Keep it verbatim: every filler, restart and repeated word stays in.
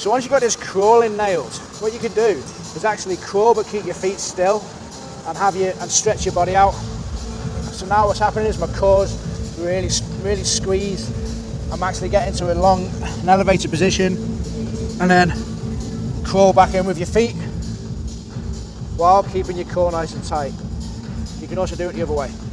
So once you've got this crawling nailed, what you can do is actually crawl but keep your feet still and have you and stretch your body out. So now what's happening is my core's really, really squeezed. I'm actually getting to a long, an elevated position, and then crawl back in with your feet while keeping your core nice and tight. You can also do it the other way.